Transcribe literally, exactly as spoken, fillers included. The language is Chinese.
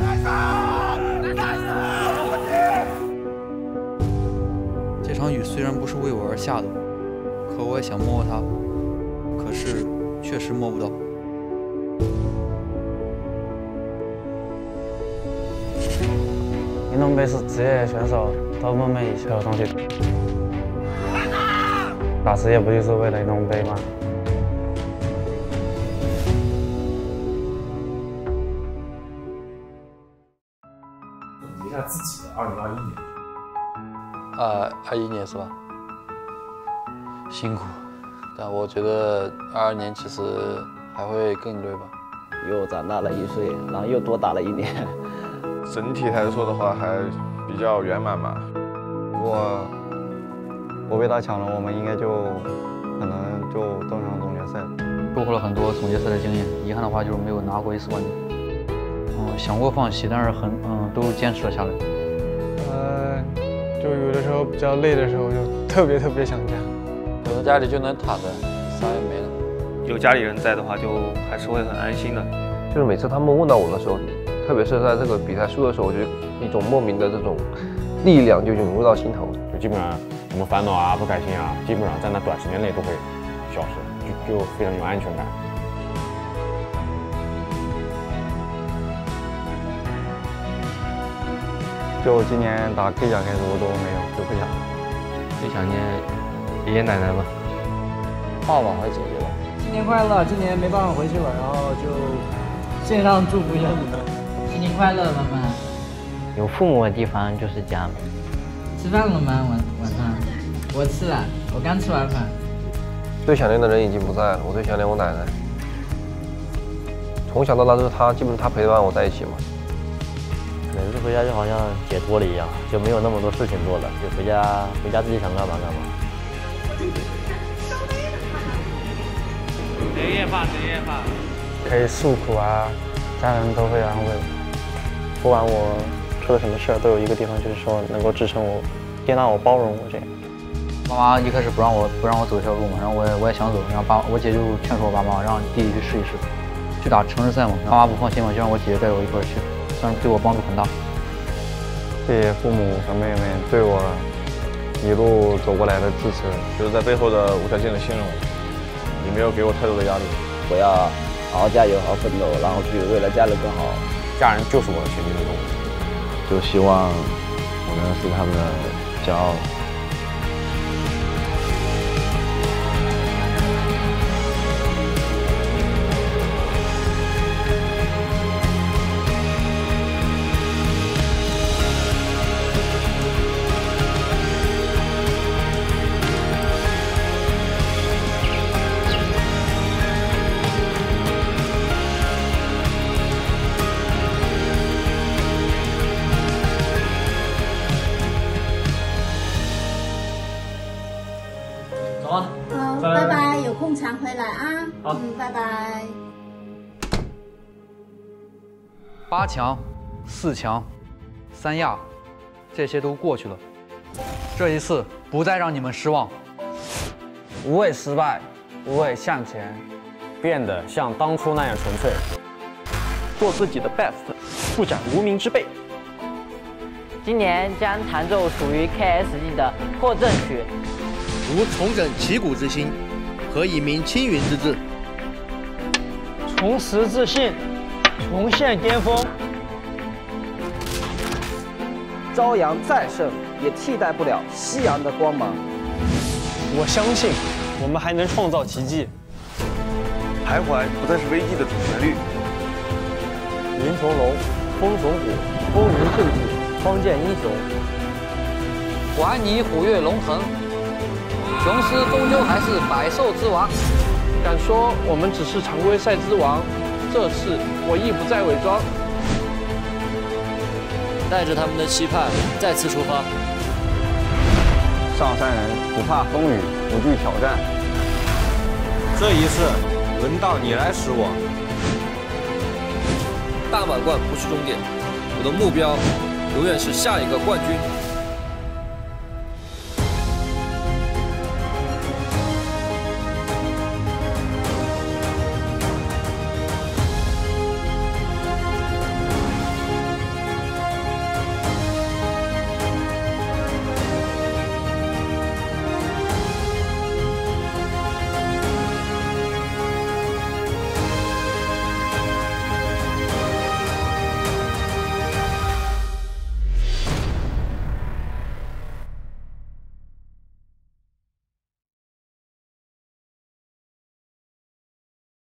这场雨虽然不是为我而下的，可我也想摸摸它，可是确实摸不到。 运动杯是职业选手多么美的东西，打职业不就是为了运动杯吗？ 总结一下自己的二零二一年。 啊，二一年是吧？辛苦，但我觉得二二年其实还会更累吧。 又长大了一岁，然后又多打了一年。 整体来说的话，还比较圆满吧。 我我被他抢了，我们应该就可能就登上总决赛了。 收获了很多总决赛的经验，遗憾的话就是没有拿过一次冠军。嗯，想过放弃，但是很嗯都坚持了下来。 呃，就有的时候比较累的时候，就特别特别想家。 有的家里就能躺着，啥也没了。 有家里人在的话，就还是会很安心的。 就是每次他们问到我的时候，特别是在这个比赛输的时候，我觉得一种莫名的这种力量就涌入到心头。 就基本上什么烦恼啊、不开心啊，基本上在那短时间内都会消失，就就非常有安全感。 就今年打 K 甲开始我都没有，就不想。 最想念爷爷奶奶吧， 爸爸和姐姐吧。 新年快乐！今年没办法回去了，然后就线上祝福一下你们。 新年快乐，妈妈。 有父母的地方就是家。 吃饭了吗？晚晚上？我吃了，我刚吃完饭。 最想念的人已经不在了，我最想念我奶奶。从小到大都是她，基本她陪伴我在一起嘛。 每次回家就好像解脱了一样，就没有那么多事情做了，就回家回家自己想干嘛干嘛。 年夜饭，年夜饭。 可以诉苦啊，家人都会安慰。不管我出了什么事儿，都有一个地方就是说能够支撑我，接纳我、包容我这样。 妈妈一开始不让我不让我走这条路嘛，然后我也我也想走，然后爸我姐就劝说我爸妈让弟弟去试一试，去打城市赛嘛。妈妈不放心嘛，就让我姐姐带着我一块儿去，算是对我帮助很大。 谢谢父母和妹妹对我一路走过来的支持， 就是在背后的无条件的信任我，也没有给我太多的压力。 我要好好加油，好好奋斗，然后去为了家人更好。 家人就是我的前进的动力。 就希望我能是他们的骄傲。 好，拜拜，有空常回来啊。 好， 嗯，拜拜。 八强、四强、三亚，这些都过去了。这一次不再让你们失望。 无畏失败，无畏向前， 变得像当初那样纯粹， 做自己的 best， 不讲无名之辈。 今年将弹奏属于 K S G 的破阵曲。 无重整旗鼓之心，何以鸣青云之志？ 重拾自信，重现巅峰。 朝阳再盛，也替代不了夕阳的光芒。 我相信，我们还能创造奇迹。 徘徊不再是危机的主旋律。 云从龙，风从虎，风云胜地，方见英雄。 还你虎跃龙腾。雄狮终究还是百兽之王。 敢说我们只是常规赛之王，这次我亦不再伪装。 带着他们的期盼，再次出发。 上山人不怕风雨，不惧挑战。 这一次，轮到你来使我。 大满贯不是终点，我的目标永远是下一个冠军。